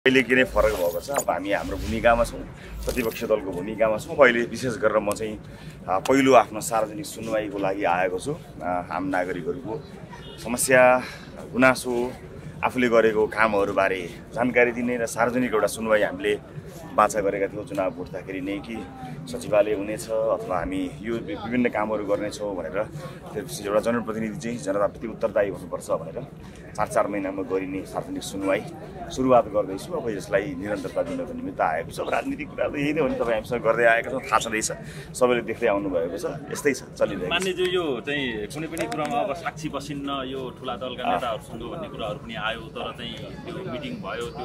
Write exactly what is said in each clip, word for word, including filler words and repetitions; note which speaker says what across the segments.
Speaker 1: अहिले के नै फरक भएको छ। अब हामी हाम्रो भूमिकामा छौँ, प्रतिपक्षी दलको भूमिकामा छौँ। अहिले विशेष गरेर म चाहिँ पहिलो आफ्नो सार्वजनिक सुनवाईको लागि आएको छु। आम नागरिकहरूको समस्या गुनासो आफूले गरेको कामहरूबारे जानकारी दिने र सार्वजनिक एउटा सुनवाई हामीले बाचा गरेका थियौँ चुनाव उठ्दाखेरि नै कि सचिवालय हुनेछ अथवा हामी यो विभिन्न कामहरू गर्नेछौँ भनेर त्यसपछि एउटा जनप्रतिनिधि चाहिँ जनताप्रति उत्तरदायी हुनुपर्छ भनेर चार चार महिनामा गरिने सार्वजनिक सुनवाई सुरुवात गर्दैछु। अब यसलाई निरन्तरता दिनको निमित्त आएको छ। अब राजनीतिक कुरा त यही नै हो नि, तपाईँ हामीसँग गर्दै आएका छौँ, थाहा छँदैछ, सबैले देख्दै आउनुभएको छ, यस्तै छ चलिरहेको छ।
Speaker 2: मान्यज्यू यो चाहिँ कुनै पनि कुरामा अब साक्षी बसिन्न यो ठुला दलका नेताहरूसँग भन्ने कुराहरू पनि आयो, तर चाहिँ त्यो मिटिङ भयो, त्यो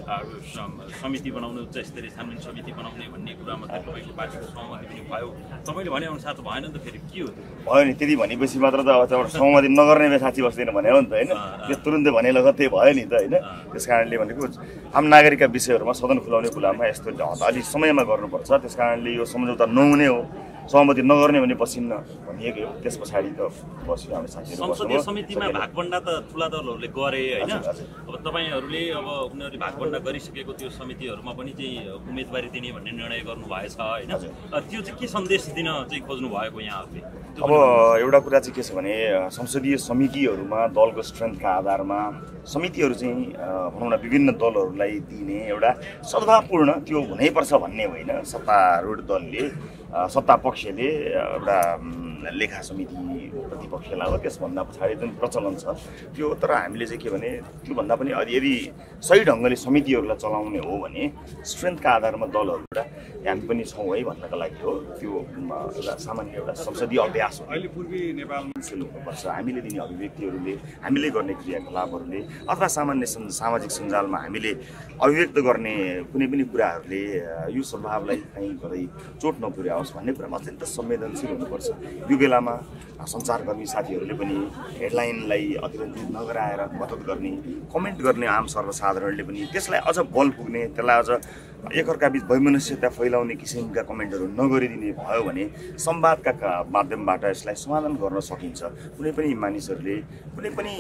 Speaker 2: समिति बनाउने उच्च स्तरीय छानबिन समिति बनाउने भन्ने कुरामा त तपाईँको पार्टीको सहमति पनि भयो। तपाईँले भनेअनुसार त भएन नि त, फेरि के हो त्यो?
Speaker 1: भयो नि, त्यति भनेपछि मात्र त अब एउटा सहमति नगर्ने साक्षी बस्दैन भने हो नि त, होइन? त्यो तुरुन्तै भने लगत्तै भयो नि त, होइन? त्यस कारणले भनेको आम नागरिकका विषयहरूमा सदन खुलाउने कुरामा यस्तो अलिक समयमा गर्नुपर्छ। त्यस कारणले यो सम्झौता नहुने हो, सहमति नगर्ने भने बसिन्न भनिएकै हो। त्यस पछाडि त बस्यो हामी साथीहरू
Speaker 2: संसदीय समितिमा भागभण्डा त ठुला दलहरूले गरे, होइन? अब तपाईँहरूले अब उनीहरूले भागभण्डा गरिसकेको त्यो समितिहरूमा पनि चाहिँ उम्मेदवारी दिने भन्ने निर्णय गर्नुभएछ, होइन? त्यो चाहिँ के सन्देश दिन चाहिँ खोज्नु भएको यहाँहरूले?
Speaker 1: अब एउटा कुरा चाहिँ के छ भने संसदीय समितिहरूमा दलको स्ट्रेन्थका आधारमा समितिहरू चाहिँ भनौँ न विभिन्न दलहरूलाई दिने एउटा सद्भावपूर्ण त्यो हुनैपर्छ भन्ने होइन। सत्तारूढ दलले सत्ता पक्षले एउटा लेखा समिति प्रतिपक्षलाई हो, त्यसभन्दा पछाडि जुन प्रचलन छ त्यो, तर हामीले चाहिँ के भने त्योभन्दा पनि यदि सही ढङ्गले समितिहरूलाई चलाउने हो भने स्ट्रेन्थका आधारमा दलहरू एउटा हामी पनि छौँ है भन्नका लागि हो। त्यो एउटा सामान्य एउटा संसदीय अभ्यास हो।
Speaker 3: अहिले पूर्वी नेपालमा
Speaker 1: हुनुपर्छ हामीले दिने अभिव्यक्तिहरूले, हामीले गर्ने क्रियाकलापहरूले अथवा सामान्य सामाजिक सञ्जालमा हामीले अभिव्यक्त गर्ने कुनै पनि कुराहरूले यो स्वभावलाई कहीँ कतै चोट नपुर्याओस् भन्ने कुरामा अत्यन्त संवेदनशील हुनुपर्छ। यो बेलामा सञ्चारकर्मी साथीहरूले पनि हेडलाइनलाई अतिरञ्जित नगराएर मद्दत गर्ने, कमेन्ट गर्ने आम सर्वसाधारणले पनि त्यसलाई अझ बल पुग्ने, त्यसलाई अझ एकअर्काबीच वैमनस्यता फैलाउने किसिमका कमेन्टहरू नगरिदिने भयो भने संवादका माध्यमबाट यसलाई समाधान गर्न सकिन्छ। कुनै पनि मानिसहरूले कुनै पनि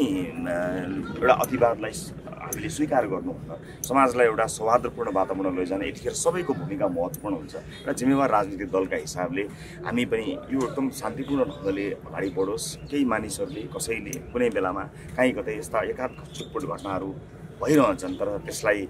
Speaker 1: एउटा अतिवादलाई हामीले स्वीकार गर्नुहुन्न, समाजलाई एउटा सौहार्दपूर्ण वातावरण लैजान यतिखेर सबैको भूमिका महत्त्वपूर्ण हुन्छ। र जिम्मेवार राजनीतिक दलका हिसाबले हामी पनि यो एकदम शान्तिपूर्ण ढङ्गले अगाडि बढोस्। केही मानिसहरूले कसैले कुनै बेलामा काहीँ कतै यस्ता एकाध छुटपुट घटनाहरू भइरहन्छन्, तर त्यसलाई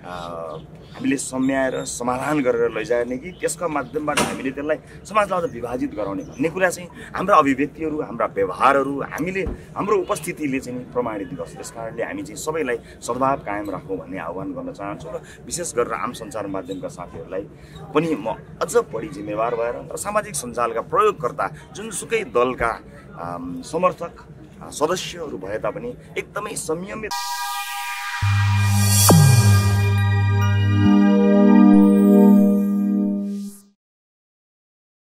Speaker 1: हामीले सम्याएर समाधान गरेर लैजाने कि त्यसका माध्यमबाट हामीले त्यसलाई समाजलाई अझ विभाजित गराउने भन्ने कुरा चाहिँ हाम्रा अभिव्यक्तिहरू, हाम्रा व्यवहारहरू, हामीले हाम्रो उपस्थितिले चाहिँ प्रमाणित गर्छ। त्यस कारणले हामी चाहिँ सबैलाई सद्भाव कायम राखौँ भन्ने आह्वान गर्न चाहन्छु र विशेष गरेर आम सञ्चार माध्यमका साथीहरूलाई पनि म अझ बढी जिम्मेवार भएर र सामाजिक सञ्जालका प्रयोगकर्ता जुनसुकै दलका समर्थक सदस्यहरू भए तापनि एकदमै संयमित